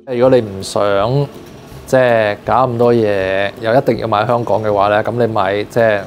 如果你唔想即係搞咁多嘢，又一定要買香港嘅話咧，咁你買即係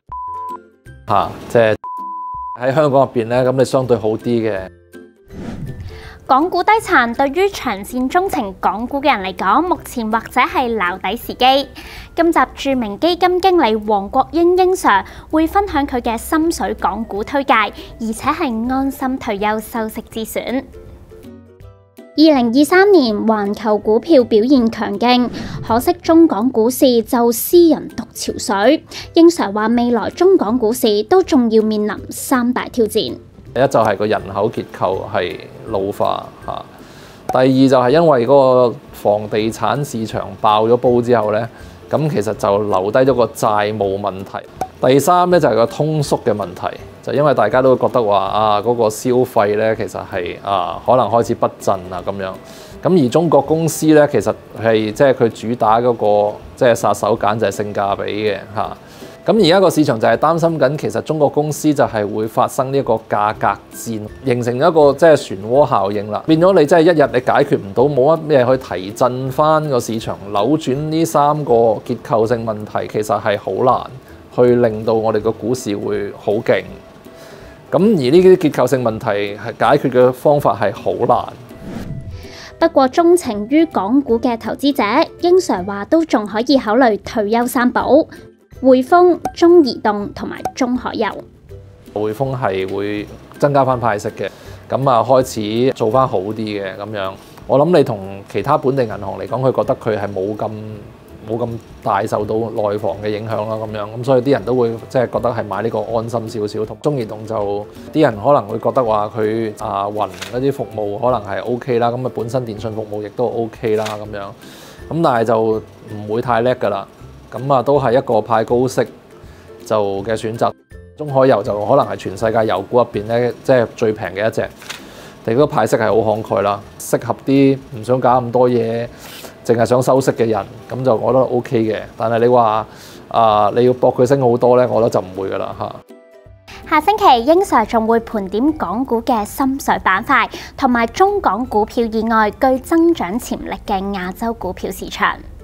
喺香港入邊咧，咁你相對好啲嘅。 港股低殘對於長線鍾情港股嘅人嚟講，目前或者係撈底時機。今集著名基金經理黃國英英 Sir 會分享佢嘅心水港股推介，而且係安心退休收息之選。2023年環球股票表現強勁，可惜中港股市就斯人獨潮水。英 Sir 話未來中港股市都仲要面臨3大挑戰。 第一就係個人口結構係老化嚇，第二就係因為嗰個房地產市場爆咗煲之後咧，咁其實就留低咗個債務問題。第三咧就係個通縮嘅問題，就因為大家都會覺得話嗰個消費咧其實係可能開始不振啊咁樣。咁而中國公司咧其實係即係佢主打嗰個即係殺手鐧就係性價比嘅嚇。咁而家個市場就係擔心緊，其實中國公司就係會發生呢一個價格戰，形成一個即係漩渦效應啦。變咗你真係一日你解決唔到，冇乜咩去提振翻個市場，扭轉呢3個結構性問題，其實係好難去令到我哋個股市會好勁。咁而呢啲結構性問題係解決嘅方法係好難。 不過鍾情於港股嘅投資者，英 Sir 話都仲可以考慮退休三寶。匯豐、中移動同埋中海油。 匯豐係會增加翻派息嘅，咁開始做翻好啲嘅咁樣。我諗你同其他本地銀行嚟講，佢覺得佢係冇咁大受到內房嘅影響啦咁樣。咁所以啲人都會即係覺得係買呢個安心少少。同中移動就啲人可能會覺得話佢雲嗰啲服務可能係 OK 啦，咁本身電信服務亦都 OK 啦咁樣。咁但係就唔會太叻㗎啦。咁都係一個派高息就嘅選擇。中海油就可能係全世界油股入邊咧，即係最平嘅一隻。你嗰個派息係好慷慨啦，適合啲唔想搞咁多嘢，淨係想收息嘅人，咁就我覺得 OK 嘅。但係你話你要搏佢升好多咧，我覺得就唔會㗎啦嚇。 下星期英 Sir 仲會盤點港股嘅心水板塊，同埋中港股票以外具增長潛力嘅亞洲股票市場。